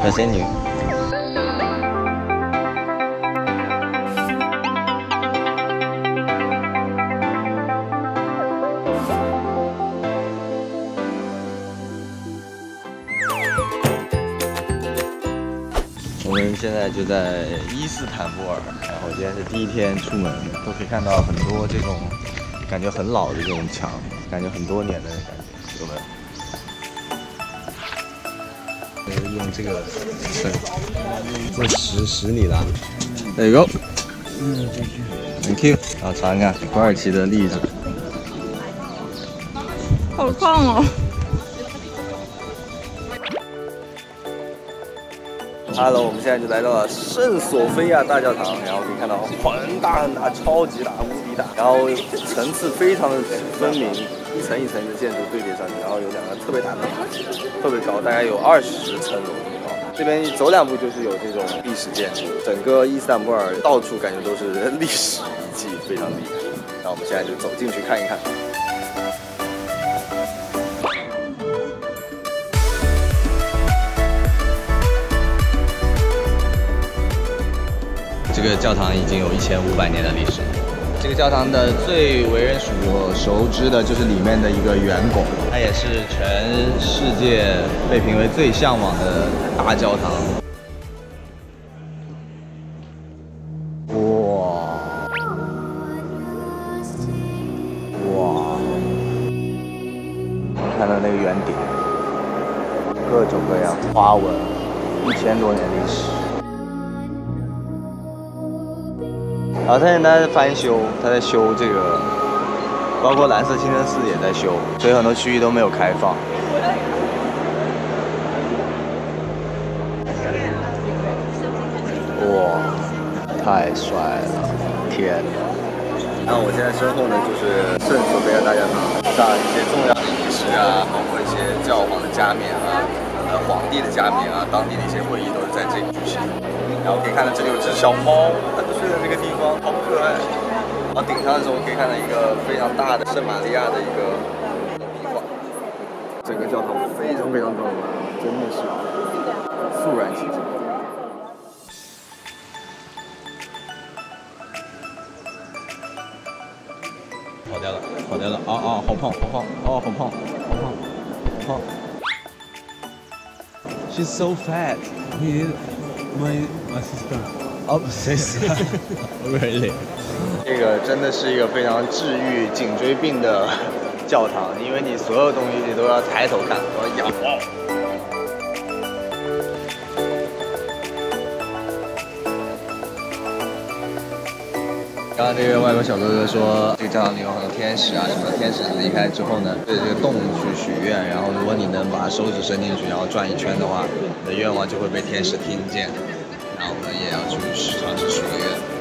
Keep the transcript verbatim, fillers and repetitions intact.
小仙女。我们现在就在伊斯坦布尔，然后今天是第一天出门，都可以看到很多这种感觉很老的这种墙，感觉很多年的感觉，有没有？ 用这个， 这十十里了。 There you go。嗯 ，Thank you。然后尝一看土耳其的栗子， 好烫哦。 Hello， 我们现在就来到了圣索菲亚大教堂，然后可以看到很大很大，超级大，无敌大，然后层次非常的分明。 一层一层的建筑堆叠上去，然后有两个特别大的塔，特别高，大概有二十层楼这么高。这边走两步就是有这种历史建筑，整个伊斯坦布尔到处感觉都是历史遗迹，非常厉害。那我们现在就走进去看一看。这个教堂已经有一千五百年的历史。 这个教堂的最为人所熟知的就是里面的一个圆拱，它也是全世界被评为最向往的大教堂。哇哇！看到那个圆顶，各种各样花纹，一千多年历史。 然后他现在在翻修，他在修这个，包括蓝色清真寺也在修，所以很多区域都没有开放。哇，太帅了！天哪！然后我现在身后呢就是圣索菲亚大教堂上一些重要的仪式啊，包括一些教皇的加冕啊、呃皇帝的加冕啊，当地的一些会议都是在这里举行。 然后可以看到这里有只小猫，它就睡在这个地方，好可爱。然后顶上的时候可以看到一个非常大的圣玛利亚的一个壁画。整个教堂非常非常壮观，真的是肃然起敬。跑掉了，跑掉了！哦哦，好胖，好胖，哦，好胖，好胖，好胖。She's so fat. My my sister. Oh, sister. Really? 这个真的是一个非常治愈颈椎病的教堂，因为你所有东西你都要抬头看，都要仰望。刚刚这个外国小哥哥说，这个教堂里有很多天使啊，什么天使离开之后呢，对这个洞去许愿，然后如果你能把手指伸进去，然后转一圈的话，你的愿望就会被天使听见。然后我们也要去尝试许个愿。